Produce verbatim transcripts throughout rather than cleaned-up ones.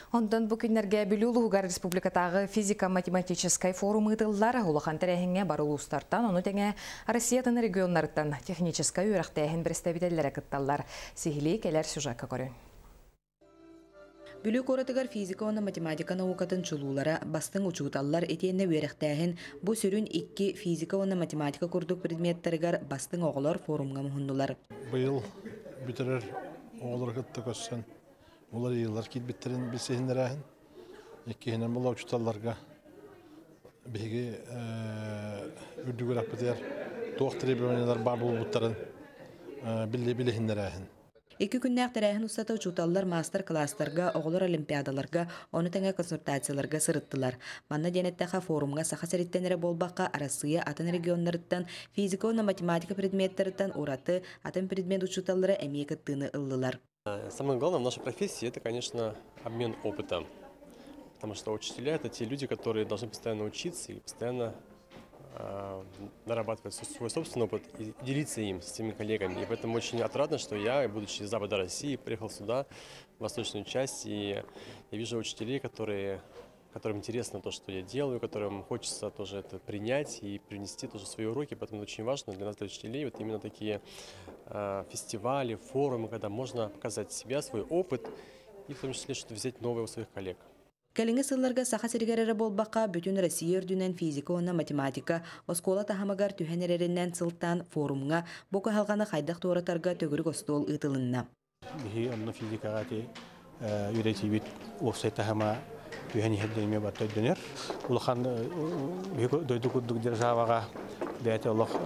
Ондан бу күннәргә Билюлугар республикатагы физика-математический форум ытыллар улахан тәрәһеңгә барылустардан, оны тәңә Россиятын регионнардан технический үрәхтәһен представительләре кытталлар. Сихили келәр сюжетка көрөн. Бүлүк оратыгар физика оны математика наукатын чулулара бастың учуталлар этиенне үрәхтәһен бу сүрүн икки физика оны математика курдук предметтеригар бастың оголор форумга муһундулар. Быйыл битерер оголор кытты көссен. Улар йыллар кит биттерин билсеһиндерәһен. Иккеһенен була учуталларга беге үрдүгөр апытер тоқ требованиялар бар булуттарын биле билеһиндерәһен. Iki күннәк тәрәһен устата учуталлар мастер-класстарга, оголор олимпиадаларга, оны тәңә консультацияларга сырыттылар. Манна денеттәхә форумга саха сәриттәнере болбаққа Россия атын регионнарыттан, физика оны математика предметтерыттан ураты, атын предмет учуталлары әмие кыттыны ыллылар. Самое главное в нашей профессии это, конечно, обмен опытом. Потому что учителя — это те люди, которые должны постоянно учиться и постоянно э, нарабатывать свой собственный опыт и делиться им с теми коллегами. И поэтому очень отрадно, что я, будучи из Запада России, приехал сюда, в восточную часть, и я вижу учителей, которые, которым интересно то, что я делаю, которым хочется тоже это принять и принести тоже свои уроки. Поэтому это очень важно для нас, для учителей, вот именно такие э, фестивали, форумы, когда можно показать себя, свой опыт и в том числе что-то взять новое у своих коллег. Кәліңі сылларға саха сіргәрері болбаққа бүтін Россия үрдінен физика оны математика, оскола тахамагар түхенерерінен сылттан форумға боку халғаны қайдақ туаратарға төгірік остол ұтылынна. Бихи онны физикаға те үйретейбет офсайт тахама түхені хәддейме баттай дөнер. Улахан дойды күрдік державаға бәті олық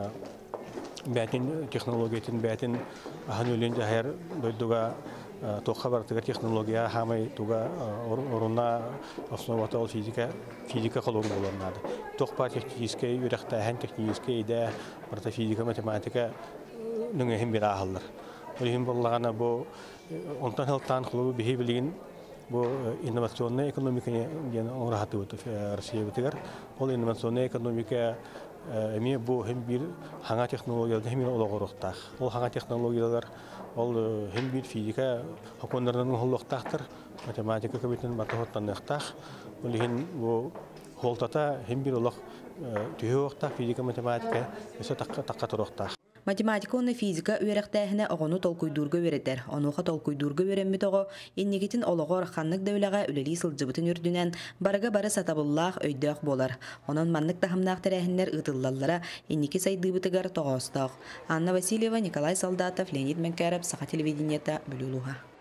бәтін технологиятын бәтін ахан өлен жәхер дойдыға тоққа бартыгар технология хамай туга орунна основата ол физика физика колору болонады. Тоқпа технический үрәхтәһен технический идә барта физика математика нүңәһен бир ахаллар. Олим боллагана бу онтан халтан кылу бихи билген бу инновационная экономика дигән орахаты бу Россия битегәр. Ол инновационная экономика эми бу һәм бир хаңа технологиялар һәм ологорохтах. Ол хаңа технологиялар ол һәм бир физика хаконнардан холлохтахтыр, математика кебетен батохтаннахтах. Олиһин бу холтата һәм бир олох түйөктах физика математика эсэ такка такка торохтах. Математика оны физика үйрәхтәһенә огону толкуйдурга өйрәтер. Онуга толкуйдурга өйрәнми того, иннегитин ологор ханнык дәүләгә үлели сылҗыбытын үрдүнән барга бары сатабыллах өйдәк болар. Онын маннык тахымнак тәрәһеннәр ытыллаллара иннеки сайдыбытыгар тогостак. Анна Васильева, Николай Солдатов, Леонид Менкәров, Саха телевидениета, Билюлуга.